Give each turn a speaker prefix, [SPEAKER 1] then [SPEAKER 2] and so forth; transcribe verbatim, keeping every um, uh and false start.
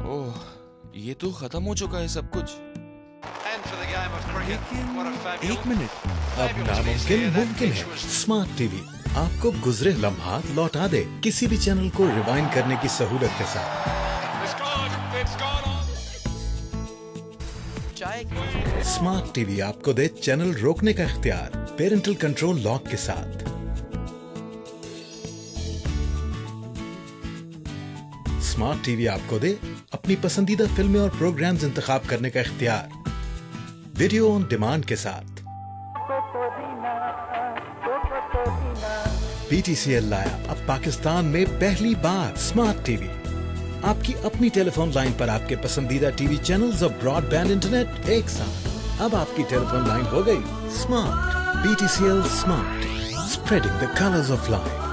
[SPEAKER 1] ओह, ये तो खत्म हो चुका है सब कुछ।
[SPEAKER 2] लेकिन एक मिनट, अब नामुमकिन मुमकिन है। स्मार्ट टीवी आपको गुजरे लम्हात लौटा दे, किसी भी चैनल को रिवाइंड करने की सहूलत के साथ। स्मार्ट टीवी आपको दे चैनल रोकने का इख्तियार, पेरेंटल कंट्रोल लॉक के साथ। स्मार्ट टीवी आपको दे अपनी पसंदीदा फिल्में और प्रोग्राम्स इंतखाब करने का इख्तियार, वीडियो ऑन डिमांड के साथ। पीटीसीएल लाया अब पाकिस्तान में पहली बार स्मार्ट टीवी। आपकी अपनी टेलीफोन लाइन पर आपके पसंदीदा टीवी चैनल्स और ब्रॉडबैंड इंटरनेट एक साथ। अब आपकी टेलीफोन लाइन हो गई smart. PTCL smart, spreading the colours of life.